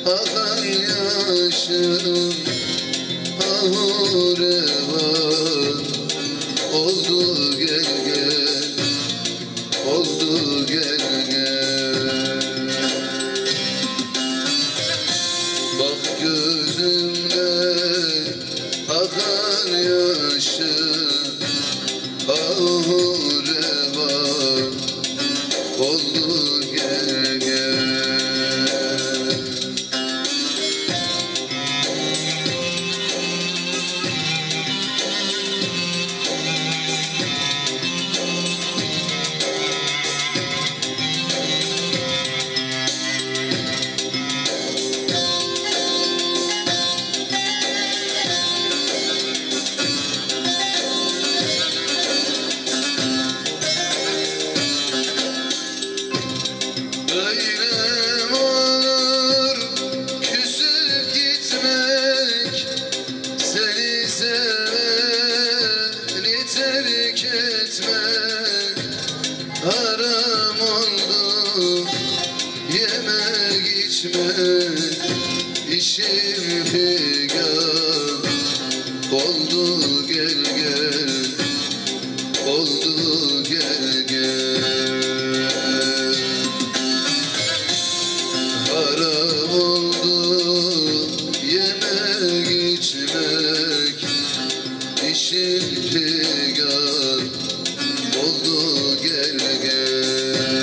akan yaşım ahur revan oldu gel gel, oldu gel gel. Bak gözümden akan yaşım ahur revan oldu gel gel. Öylem olur küsüp gitmek, seni seveni terk etmek. Haram oldu yemek içmek, işim figan oldu gel gel, oldu gel gel. Haram oldu yemek içmek, işin figan oldu gel gel.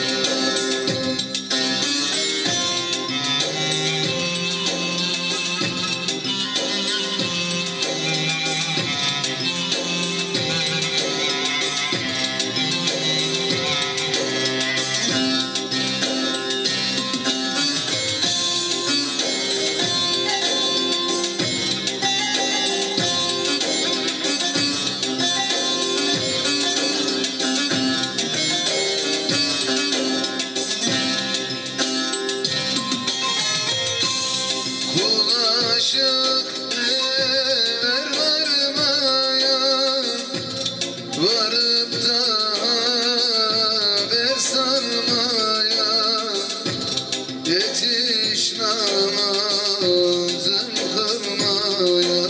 Kul aşık eğer varmaya, varıp da haber sarmaya, yetiş namazın kılmaya.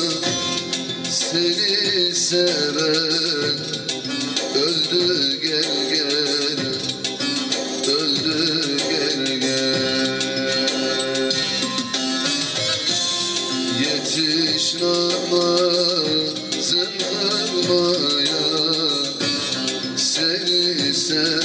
Seni seven öldü gel gel, öldü gel gel. Yetiş namazın kılmaya, seni seven